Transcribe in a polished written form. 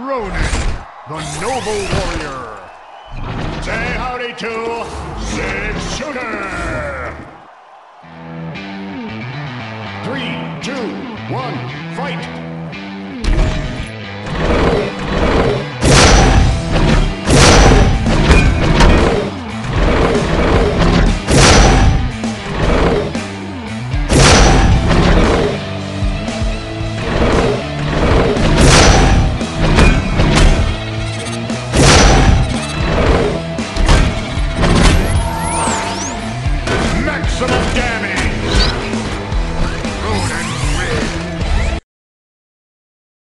Ronin, the Noble Warrior. Say howdy to Six Shooter. 3, 2, 1, fight!